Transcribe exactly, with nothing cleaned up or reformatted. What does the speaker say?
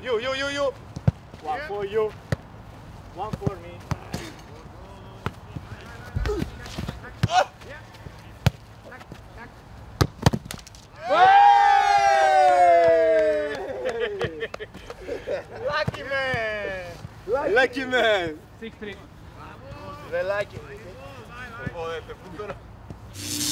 You, you, you, you. One for you. One for me. Lucky man. Lucky, Lucky man. six three. Re lucky. Joder, te futuro.